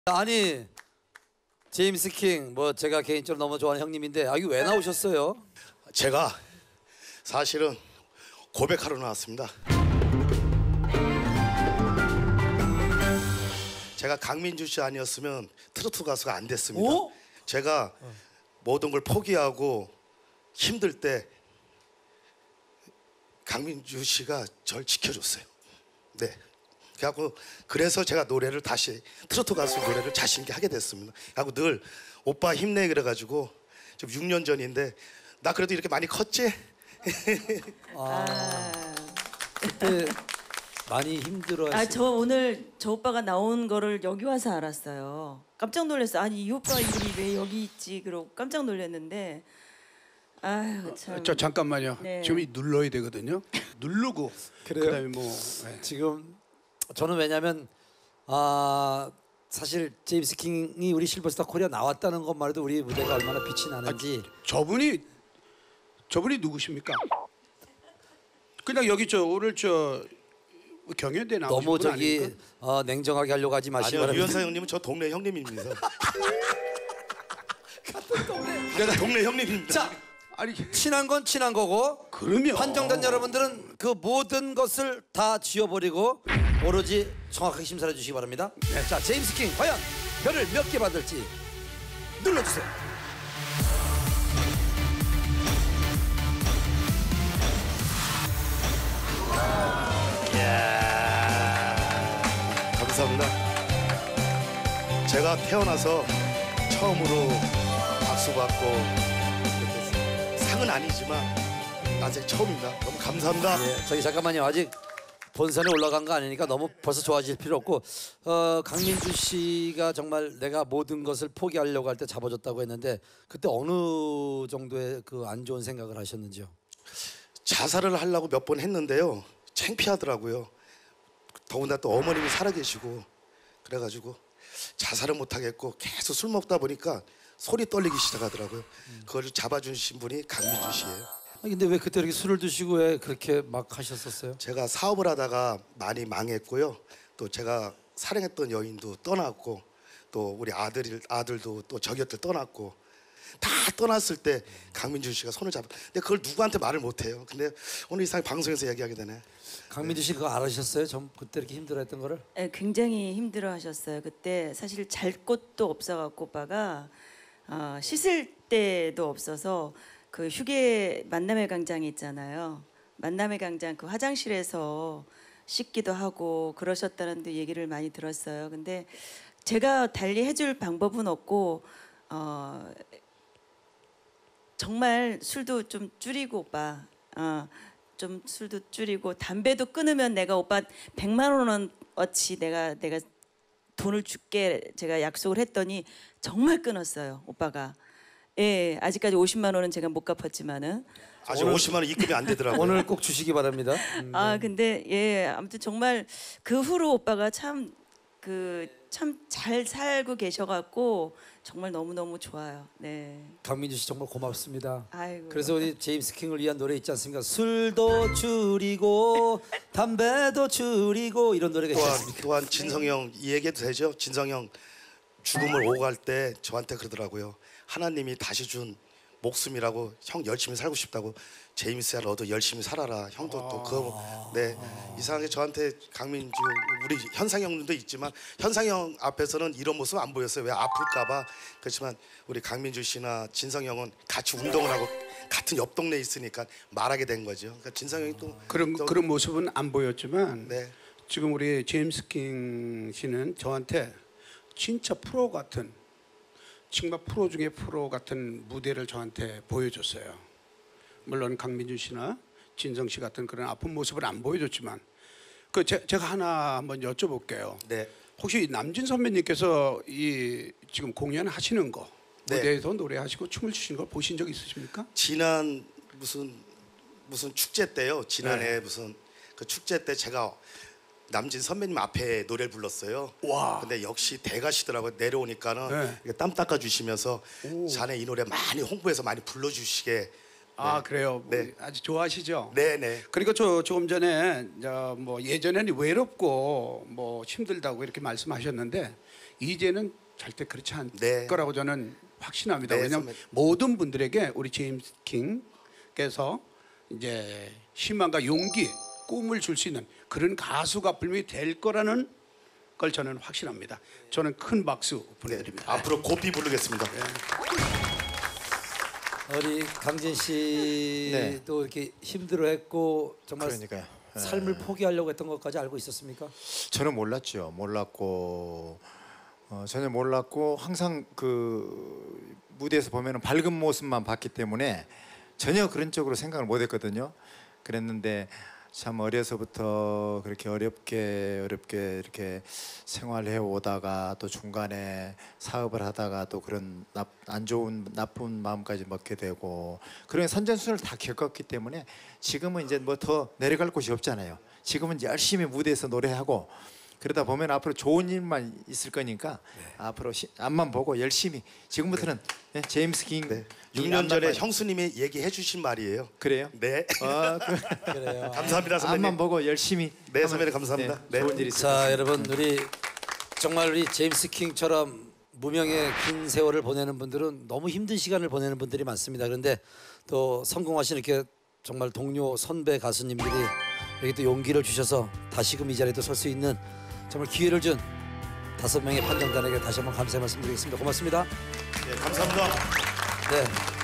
아니 제임스 킹 뭐 제가 개인적으로 너무 좋아하는 형님인데 이거 왜 나오셨어요? 제가 사실은 고백하러 나왔습니다. 제가 강민주 씨 아니었으면 트로트 가수가 안 됐습니다. 오? 제가 모든 걸 포기하고 힘들 때 강민주 씨가 절 지켜줬어요. 네. 그래서 제가 노래를 다시 트로트 가수 노래를 자신 있게 하게 됐습니다. 하고 늘 오빠 힘내 그래가지고 지금 6년 전인데 나 그래도 이렇게 많이 컸지? 그때 많이 힘들어했어요. 저 오늘 저 오빠가 나온 거를 여기 와서 알았어요. 깜짝 놀랐어요. 아니 이 오빠 이름이 왜 여기 있지? 그러고 깜짝 놀랐는데 아유 참. 저 잠깐만요. 네. 지금 눌러야 되거든요. 누르고 그래요? 그다음에 뭐 네. 지금 저는 왜냐면 사실 제임스 킹이 우리 실버스타 코리아 나왔다는 것만 해도 우리 무대가 얼마나 빛이 나는지. 저분이 누구십니까? 그냥 여기 오늘 경연대 나오신 너무 분 저기 아닙니까? 냉정하게 하려고 하지 마시기 아니요, 바랍니다. 유현상 형님은 저 동네 형님입니다. 내가 동네 형님입니다. 자, 아니 친한 건 친한 거고 그러면 판정단 여러분들은 그 모든 것을 다 지워버리고 오로지 정확하게 심사해 주시기 바랍니다. 네, 자, 제임스 킹 과연 별을 몇 개 받을지 눌러주세요. 감사합니다. 제가 태어나서 처음으로 박수 받고 이렇게 상은 아니지만 아직 처음입니다. 너무 감사합니다. 예, 저기 잠깐만요. 아직 본선에 올라간 거 아니니까 너무 벌써 좋아질 필요 없고 강민주 씨가 정말 내가 모든 것을 포기하려고 할 때 잡아줬다고 했는데 그때 어느 정도의 그 안 좋은 생각을 하셨는지요? 자살을 하려고 몇 번 했는데요. 창피하더라고요. 더군다나 또 어머님이 살아계시고 그래가지고 자살을 못하겠고 계속 술 먹다 보니까 손이 떨리기 시작하더라고요. 그걸 잡아주신 분이 강민주 씨예요. 근데 왜 그때 이렇게 술을 드시고 왜 그렇게 막 하셨었어요? 제가 사업을 하다가 많이 망했고요. 또 제가 사랑했던 여인도 떠났고 또 우리 아들도 또 저 곁을 떠났고 다 떠났을 때 강민주 씨가 손을 잡아. 근데 그걸 누구한테 말을 못해요. 근데 오늘 이상하게 방송에서 얘기하게 되네. 강민주 씨 그거 알으셨어요? 그때 이렇게 힘들어했던 거를? 네, 굉장히 힘들어하셨어요. 그때 사실 잘 곳도 없어갖고 오빠가 씻을 데도 없어서 그 휴게 만남의 광장이 있잖아요. 만남의 광장 그 화장실에서 씻기도 하고 그러셨다는 데 얘기를 많이 들었어요. 근데 제가 달리 해줄 방법은 없고 정말 술도 좀 줄이고 오빠 좀 술도 줄이고 담배도 끊으면 내가 오빠 100만 원어치 내가 돈을 줄게 제가 약속을 했더니 정말 끊었어요 오빠가. 예, 아직까지 50만 원은 제가 못 갚았지만은 아직 50만 원 입금이 안 되더라고요. 오늘 꼭 주시기 바랍니다. 근데 예 아무튼 정말 그 후로 오빠가 참 잘 살고 계셔갖고 정말 너무 좋아요. 네. 강민주 씨 정말 고맙습니다. 아이고. 그래서 우리 제임스 킹을 위한 노래 있지 않습니까? 술도 줄이고 담배도 줄이고 이런 노래가 있지 않습니까? 또한 진성이 형 이 얘기해도 되죠? 진성이 형 죽음을 오고 갈 때 저한테 그러더라고요. 하나님이 다시 준 목숨이라고 형 열심히 살고 싶다고 제임스야 너도 열심히 살아라. 형도 또 그거 네 이상하게 저한테 강민주 우리 현상이 형도 있지만 현상이 형 앞에서는 이런 모습 안 보였어요. 왜 아플까봐. 그렇지만 우리 강민주 씨나 진성이 형은 같이 운동을 하고 같은 옆 동네에 있으니까 말하게 된 거죠. 그러니까 진성이 형이 또 그런 모습은 안 보였지만 네. 지금 우리 제임스 킹 씨는 저한테 진짜 프로 같은 정말 프로 중에 프로 같은 무대를 저한테 보여줬어요. 물론 강민주 씨나 진성 씨 같은 그런 아픈 모습을 안 보여줬지만 제가 하나 한번 여쭤볼게요. 네. 혹시 남진 선배님께서 이 지금 공연하시는 거 네. 무대에서 노래하시고 춤을 추시는 걸 보신 적 있으십니까? 지난 무슨 축제 때요. 지난해 네. 무슨 그 축제 때 제가 남진 선배님 앞에 노래를 불렀어요. 와. 근데 역시 대가시더라고요. 내려오니까는 네. 이렇게 땀 닦아주시면서 자네 이 노래 많이 홍보해서 많이 불러주시게. 아 그래요. 네. 아주 좋아하시죠. 네네. 그리고 조금 전에 뭐 예전에는 외롭고 뭐 힘들다고 이렇게 말씀하셨는데 이제는 절대 그렇지 않을 네. 거라고 저는 확신합니다. 네, 왜냐하면 선배님. 모든 분들에게 우리 제임스 킹께서 이제 희망과 용기, 꿈을 줄 수 있는 그런 가수가 분명히 될 거라는 걸 저는 확신합니다. 저는 큰 박수 보내드립니다. 앞으로 고삐 부르겠습니다. 우리 강진 씨도 네. 이렇게 힘들어했고 정말 그러니까요. 삶을 포기하려고 했던 것까지 알고 있었습니까? 저는 몰랐죠. 몰랐고 전혀 몰랐고 항상 그 무대에서 보면은 밝은 모습만 봤기 때문에 전혀 그런 쪽으로 생각을 못했거든요. 그랬는데 참 어려서부터 그렇게 어렵게 이렇게 생활해 오다가 또 중간에 사업을 하다가 또 그런 안 좋은 나쁜 마음까지 먹게 되고 그런 선전순을 다 겪었기 때문에 지금은 이제 뭐 더 내려갈 곳이 없잖아요. 지금은 이제 열심히 무대에서 노래하고 그러다 보면 앞으로 좋은 일만 있을 거니까 앞으로 앞만 보고 열심히 지금부터는 제임스 킹 네. 이 6년 전에 앞만 형수님이 얘기해 주신 말이에요. 그래요? 네. 그래요. 감사합니다 선배님. 앞만 보고 열심히 네 하면, 선배님 감사합니다. 네. 좋은 일이 있을 자 여러분 우리 정말 우리 제임스 킹처럼 무명의 긴 세월을 보내는 분들은 너무 힘든 시간을 보내는 분들이 많습니다. 그런데 또 성공하신 이렇게 정말 동료 선배 가수님들이 여기 또 용기를 주셔서 다시금 이 자리에 또 설 수 있는 정말 기회를 준 5명의 판정단에게 다시 한번 감사의 말씀드리겠습니다. 고맙습니다. 네, 감사합니다. 네.